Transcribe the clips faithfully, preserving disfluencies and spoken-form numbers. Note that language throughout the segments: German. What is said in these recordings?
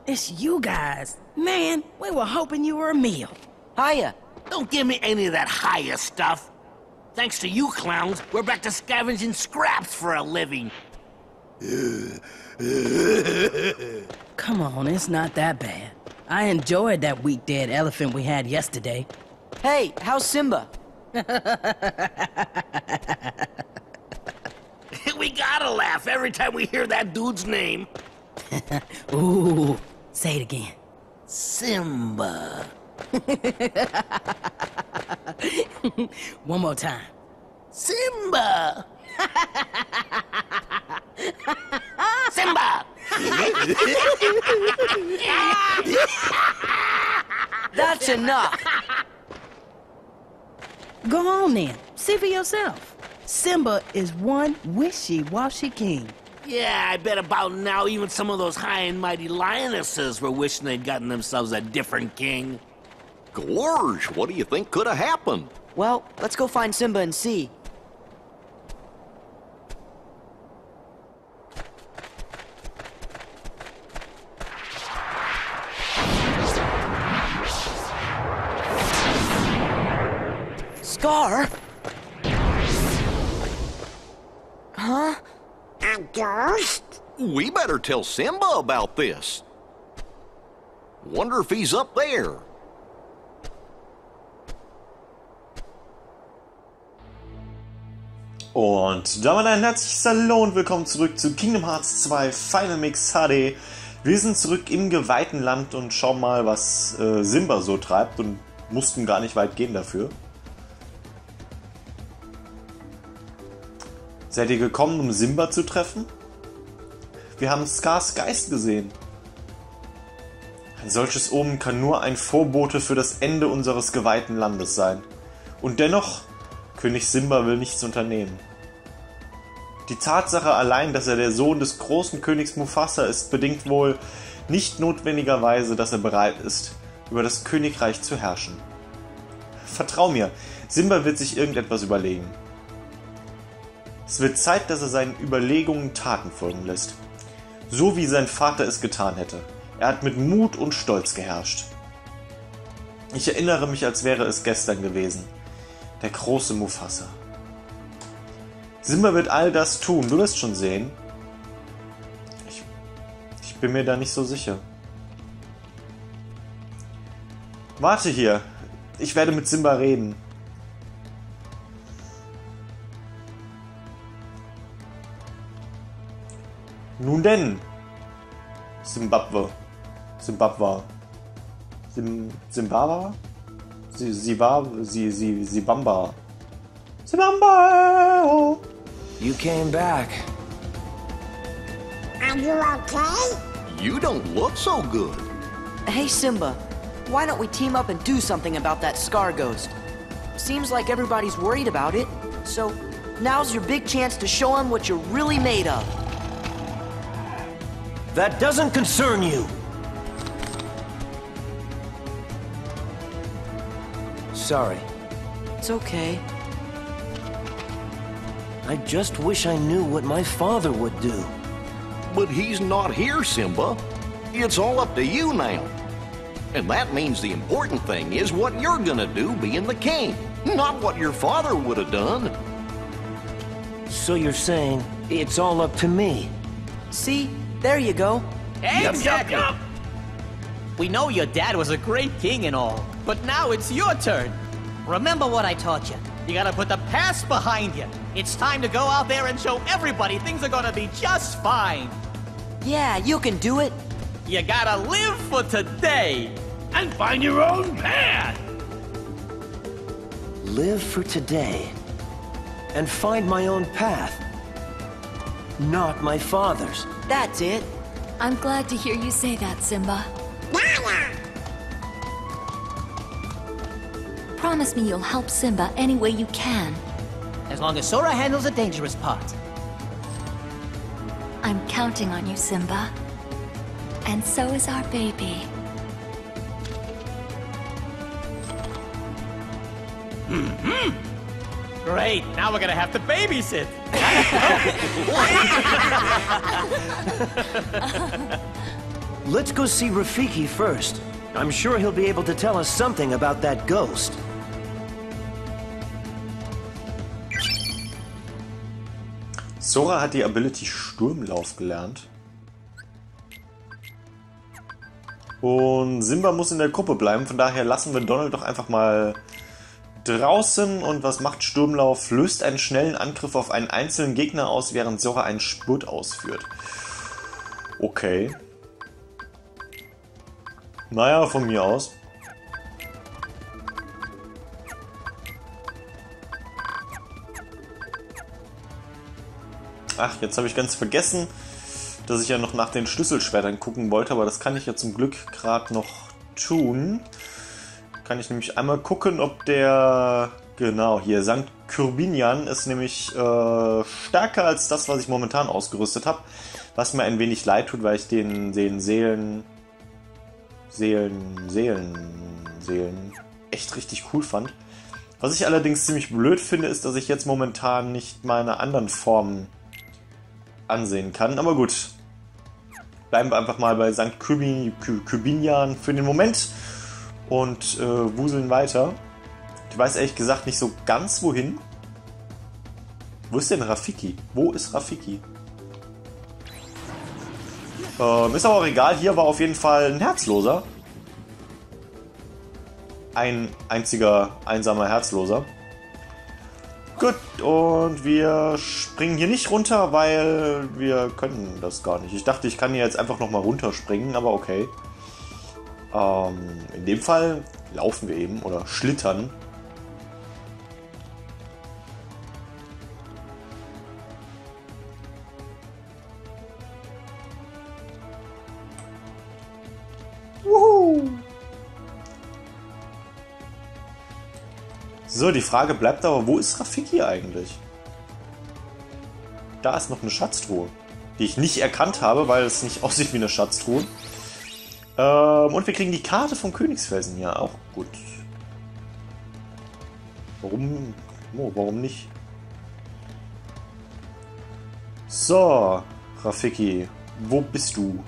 It's you guys. Man, we were hoping you were a meal. Hiya. Don't give me any of that higher stuff. Thanks to you clowns, we're back to scavenging scraps for a living. Come on, it's not that bad. I enjoyed that weak dead elephant we had yesterday. Hey, how's Simba? We gotta laugh every time we hear that dude's name. Ooh, say it again. Simba. One more time. Simba. Simba. That's enough. Go on then, see for yourself. Simba is one wishy-washy king. Yeah, I bet about now even some of those high and mighty lionesses were wishing they'd gotten themselves a different king. Gorge, what do you think could have happened? Well, let's go find Simba and see. Scar? Huh? A ghost? We better tell Simba about this. Wonder if he's up there. Und damit ein herzliches Hallo und willkommen zurück zu Kingdom Hearts zwei Final Mix H D. Wir sind zurück im geweihten Land und schauen mal, was äh, Simba so treibt und mussten gar nicht weit gehen dafür. Seid ihr gekommen, um Simba zu treffen? Wir haben Scars Geist gesehen. Ein solches Omen kann nur ein Vorbote für das Ende unseres geweihten Landes sein. Und dennoch, König Simba will nichts unternehmen. Die Tatsache allein, dass er der Sohn des großen Königs Mufasa ist, bedingt wohl nicht notwendigerweise, dass er bereit ist, über das Königreich zu herrschen. Vertrau mir, Simba wird sich irgendetwas überlegen. Es wird Zeit, dass er seinen Überlegungen Taten folgen lässt. So wie sein Vater es getan hätte. Er hat mit Mut und Stolz geherrscht. Ich erinnere mich, als wäre es gestern gewesen. Der große Mufasa. Simba wird all das tun, du wirst schon sehen. Ich, ich bin mir da nicht so sicher. Warte hier. Ich werde mit Simba reden. Nun denn, Simbabwe, Simbabwe, Sim, Simbabwe, Simbabwe, Simbabwe, Simbabwe. You came back. Are you okay? You don't look so good. Hey, Simba. Why don't we team up and do something about that Scar ghost? Seems like everybody's worried about it. So, now's your big chance to show them what you're really made of. That doesn't concern you. Sorry. It's okay. I just wish I knew what my father would do. But he's not here, Simba. It's all up to you now. And that means the important thing is what you're gonna do being the king, not what your father would have done. So you're saying it's all up to me? See? There you go. Exactly. Yep, yep, yep. We know your dad was a great king and all, but now it's your turn. Remember what I taught you. You gotta put the past behind you. It's time to go out there and show everybody things are gonna be just fine. Yeah, you can do it. You gotta live for today. And find your own path. Live for today. And find my own path. Not my father's. That's it. I'm glad to hear you say that, Simba. Nana! Promise me you'll help Simba any way you can. As long as Sora handles the dangerous part. I'm counting on you, Simba. And so is our baby. Mm-hmm. Great, now we're gonna have to babysit. Let's go see Rafiki first. I'm sure he'll be able to tell us something about that ghost. Sora hat die Ability Sturmlauf gelernt. Und Simba muss in der Gruppe bleiben, von daher lassen wir Donald doch einfach mal draußen. Und was macht Sturmlauf? Löst einen schnellen Angriff auf einen einzelnen Gegner aus, während Sora einen Spurt ausführt. Okay. Naja, von mir aus. Ach, jetzt habe ich ganz vergessen, dass ich ja noch nach den Schlüsselschwertern gucken wollte, aber das kann ich ja zum Glück gerade noch tun. Kann ich nämlich einmal gucken, ob der... Genau, hier, Sankt Kyrbinian ist nämlich äh, stärker als das, was ich momentan ausgerüstet habe. Was mir ein wenig leid tut, weil ich den, den Seelen... Seelen... Seelen... Seelen... echt richtig cool fand. Was ich allerdings ziemlich blöd finde, ist, dass ich jetzt momentan nicht meine anderen Formen ansehen kann. Aber gut. Bleiben wir einfach mal bei Sankt Kyrbinian für den Moment und äh, wuseln weiter. Ich weiß ehrlich gesagt nicht so ganz wohin. Wo ist denn Rafiki? Wo ist Rafiki? Ähm, ist aber auch egal. Hier war auf jeden Fall ein Herzloser. Ein einziger, einsamer Herzloser. Gut, und wir springen hier nicht runter, weil wir können das gar nicht. Ich dachte, ich kann hier jetzt einfach nochmal runterspringen, aber okay. Ähm, in dem Fall laufen wir eben oder schlittern. Wuhu! So, die Frage bleibt aber, wo ist Rafiki eigentlich? Da ist noch eine Schatztruhe, die ich nicht erkannt habe, weil es nicht aussieht wie eine Schatztruhe. Ähm, und wir kriegen die Karte vom Königsfelsen hier, auch gut. Warum? Oh, warum nicht? So, Rafiki, wo bist du?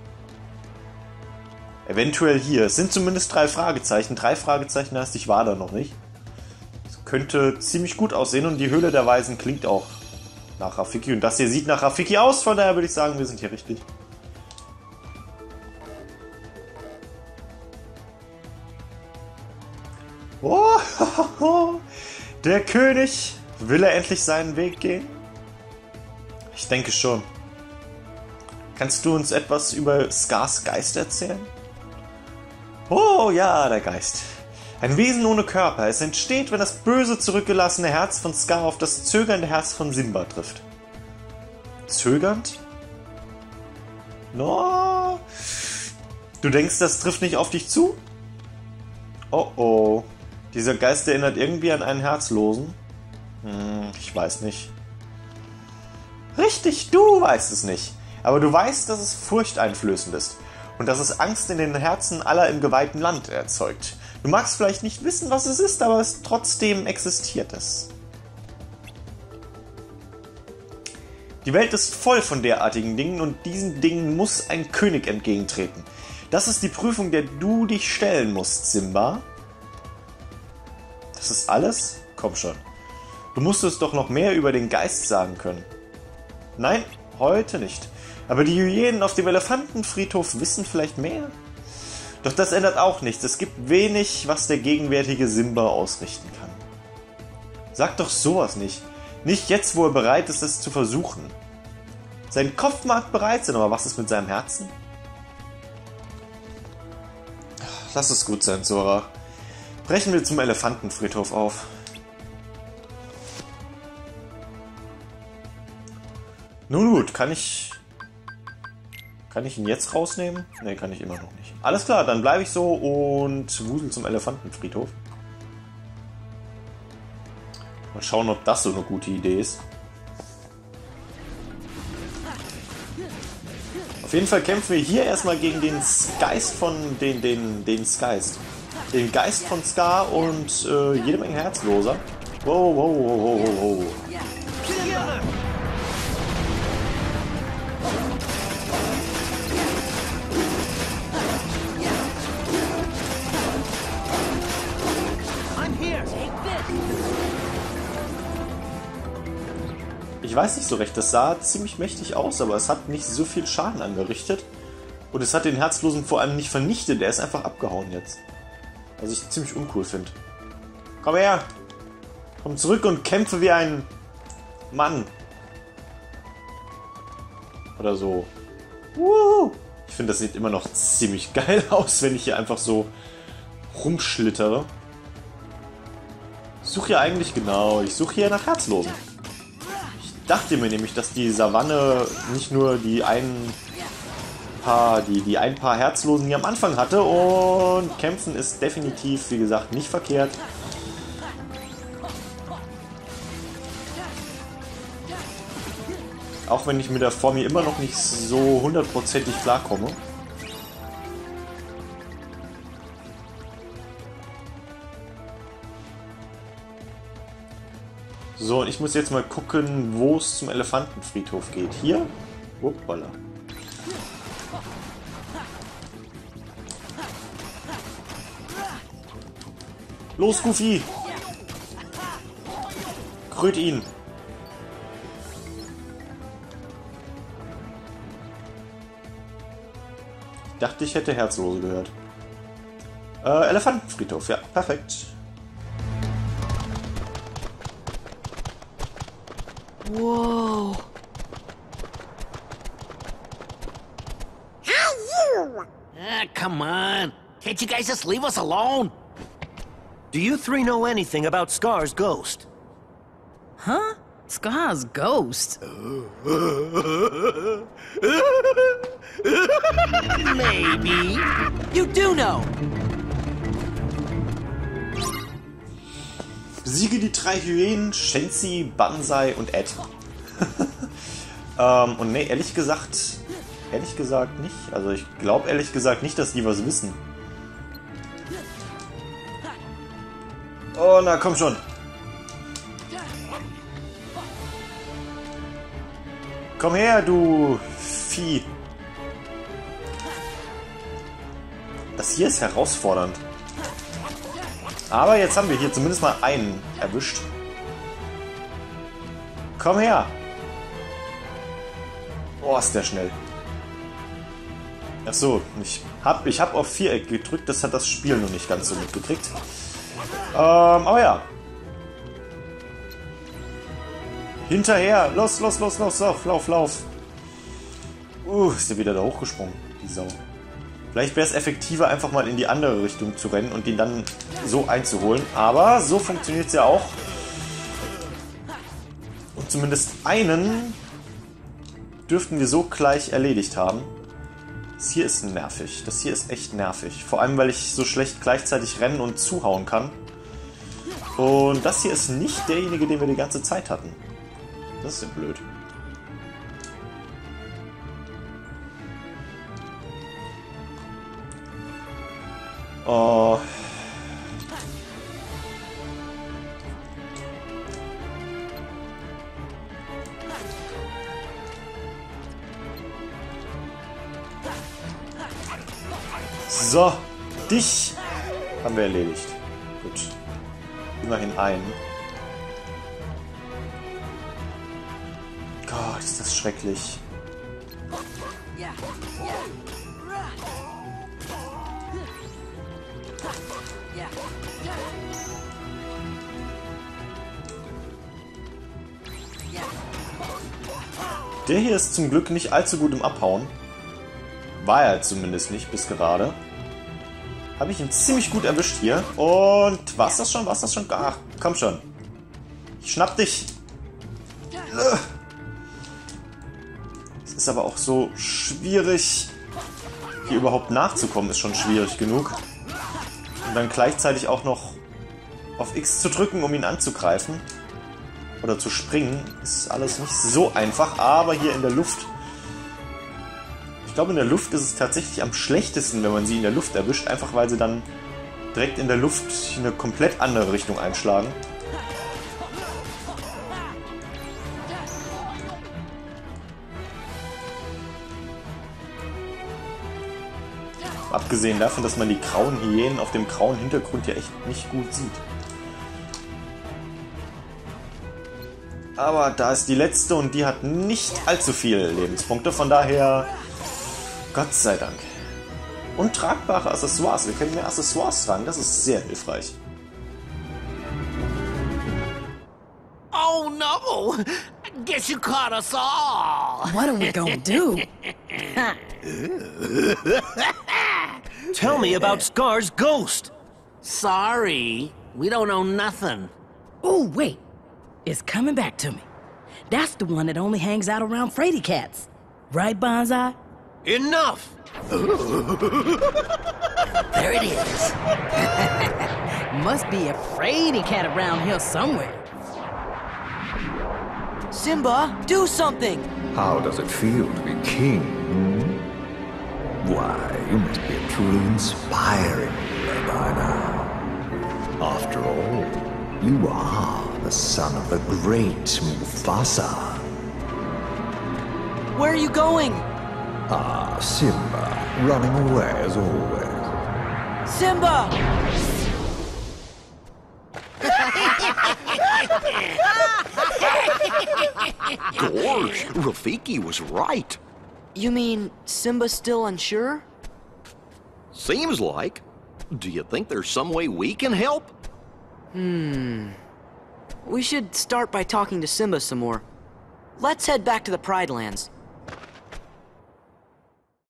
Eventuell hier. Es sind zumindest drei Fragezeichen. Drei Fragezeichen heißt, ich war da noch nicht. Könnte ziemlich gut aussehen und die Höhle der Weisen klingt auch nach Rafiki. Und das hier sieht nach Rafiki aus, von daher würde ich sagen, wir sind hier richtig. Oh, der König, will er endlich seinen Weg gehen? Ich denke schon. Kannst du uns etwas über Skars Geist erzählen? Oh ja, der Geist. Ein Wesen ohne Körper. Es entsteht, wenn das böse, zurückgelassene Herz von Scar auf das zögernde Herz von Simba trifft. Zögernd? No. Du denkst, das trifft nicht auf dich zu? Oh oh. Dieser Geist erinnert irgendwie an einen Herzlosen. Hm, ich weiß nicht. Richtig, du weißt es nicht. Aber du weißt, dass es furchteinflößend ist. Und dass es Angst in den Herzen aller im geweihten Land erzeugt. Du magst vielleicht nicht wissen, was es ist, aber es trotzdem existiert es. Die Welt ist voll von derartigen Dingen und diesen Dingen muss ein König entgegentreten. Das ist die Prüfung, der du dich stellen musst, Simba. Das ist alles? Komm schon. Du musstest doch noch mehr über den Geist sagen können. Nein, heute nicht. Aber die Hyänen auf dem Elefantenfriedhof wissen vielleicht mehr. Doch das ändert auch nichts. Es gibt wenig, was der gegenwärtige Simba ausrichten kann. Sag doch sowas nicht. Nicht jetzt, wo er bereit ist, es zu versuchen. Sein Kopf mag bereit sein, aber was ist mit seinem Herzen? Lass es gut sein, Sora. Brechen wir zum Elefantenfriedhof auf. Nun gut, kann ich... Kann ich ihn jetzt rausnehmen? Ne, kann ich immer noch nicht. Alles klar, dann bleibe ich so und wusel zum Elefantenfriedhof. Mal schauen, ob das so eine gute Idee ist. Auf jeden Fall kämpfen wir hier erstmal gegen den Geist von... Den, den, den Geist. Den Geist von Scar und äh, jede Menge Herzloser. Wow, wow, wow, wow, wow, wow. Ich weiß nicht so recht, das sah ziemlich mächtig aus, aber es hat nicht so viel Schaden angerichtet. Und es hat den Herzlosen vor allem nicht vernichtet, er ist einfach abgehauen jetzt. Was ich ziemlich uncool finde. Komm her! Komm zurück und kämpfe wie ein Mann. Oder so. Woohoo! Ich finde, das sieht immer noch ziemlich geil aus, wenn ich hier einfach so rumschlittere. Ich suche hier eigentlich genau, ich suche hier nach Herzlosen. Ich dachte mir nämlich, dass die Savanne nicht nur die ein paar, die, die ein paar Herzlosen hier am Anfang hatte, und kämpfen ist definitiv, wie gesagt, nicht verkehrt. Auch wenn ich mit der Form hier immer noch nicht so hundertprozentig klarkomme. So, und ich muss jetzt mal gucken, wo es zum Elefantenfriedhof geht. Hier? Uppala. Los, Goofy! Kröt ihn! Ich dachte, ich hätte Herzlose gehört. Äh, Elefantenfriedhof, ja, perfekt. Whoa. Hey, you! Ah, come on. Can't you guys just leave us alone? Do you three know anything about Scar's ghost? Huh? Scar's ghost? Maybe. You do know! Besiege die drei Hyänen, Shenzi, Banzai und Ed. ähm, und nee, ehrlich gesagt, ehrlich gesagt nicht. Also ich glaube ehrlich gesagt nicht, dass die was wissen. Oh, na komm schon. Komm her, du Vieh. Das hier ist herausfordernd. Aber jetzt haben wir hier zumindest mal einen erwischt. Komm her. Oh, ist der schnell. Ach so, ich hab, ich hab auf Viereck gedrückt, das hat das Spiel noch nicht ganz so mitgekriegt. Ähm, aber ja. Hinterher. Los, los, los, los, lauf, lauf, lauf. Uh, ist der wieder da hochgesprungen, die Sau. Vielleicht wäre es effektiver, einfach mal in die andere Richtung zu rennen und ihn dann so einzuholen. Aber so funktioniert es ja auch. Und zumindest einen dürften wir so gleich erledigt haben. Das hier ist nervig. Das hier ist echt nervig. Vor allem, weil ich so schlecht gleichzeitig rennen und zuhauen kann. Und das hier ist nicht derjenige, den wir die ganze Zeit hatten. Das ist ja blöd. Oh. So, dich haben wir erledigt. Gut. Immerhin einen. Gott, ist das schrecklich. Der hier ist zum Glück nicht allzu gut im Abhauen. War er zumindest nicht, bis gerade. Habe ich ihn ziemlich gut erwischt hier. Und war's das schon? War's das schon? Ach, komm schon. Ich schnapp dich. Es ist aber auch so schwierig, hier überhaupt nachzukommen, ist schon schwierig genug. Und dann gleichzeitig auch noch auf X zu drücken, um ihn anzugreifen. Oder zu springen, ist alles nicht so einfach, aber hier in der Luft... Ich glaube, in der Luft ist es tatsächlich am schlechtesten, wenn man sie in der Luft erwischt, einfach weil sie dann direkt in der Luft in eine komplett andere Richtung einschlagen. Abgesehen davon, dass man die grauen Hyänen auf dem grauen Hintergrund ja echt nicht gut sieht. Aber da ist die letzte und die hat nicht allzu viele Lebenspunkte. Von daher, Gott sei Dank. Und tragbare Accessoires. Wir können mehr Accessoires tragen. Das ist sehr hilfreich. Oh no! Guess you caught us all! What are we gonna do? Tell me about Scar's ghost. Sorry, we don't know nothing. Oh, wait. It's coming back to me. That's the one that only hangs out around Frady cats. Right, Bonsai? Enough! There it is. Must be a Frady cat around here somewhere. Simba, do something! How does it feel to be king? Hmm? Why, you must be a truly inspiring ruler by now. After all, you are the son of the great Mufasa. Where are you going? Ah, Simba, running away as always. Simba! Gorge, Rafiki was right. You mean Simba's still unsure? Seems like. Do you think there's some way we can help? Hmm. We should start by talking to Simba some more. Let's head back to the Pride Lands.